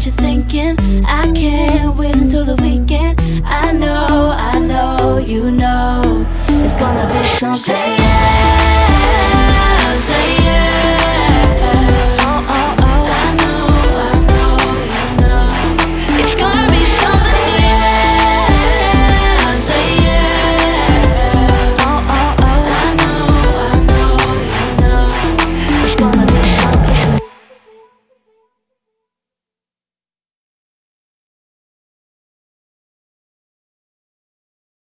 you're thinking. I can't wait until the weekend. I know, you know it's gonna be something. Say yeah, say yeah. Oh, oh, oh, I know, you know it's gonna be something. Say yeah, say yeah. Oh, oh, oh, I know, you know it's gonna be